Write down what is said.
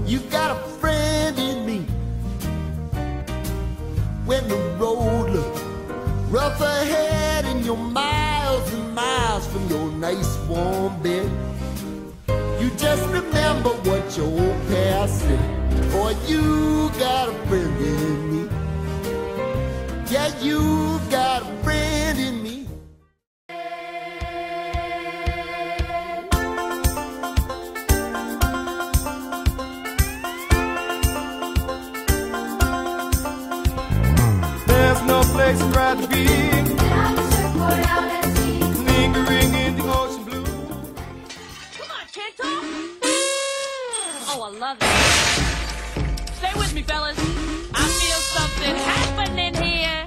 You got a friend in me. When the road looks rough ahead and you're miles and miles from your nice warm bed, you just remember what your old past said. Boy, you got a friend in me. Yeah, you got a friend in me. There's no place I'd rather be lingering in the ocean blue. Come on, can't talk. Oh, I love it. Stay with me, fellas. I feel something happening here.